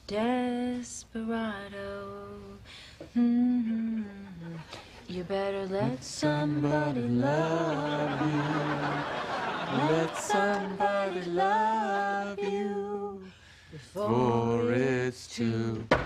desperado. Mm-hmm. You better let somebody love you. Let somebody love you before it's too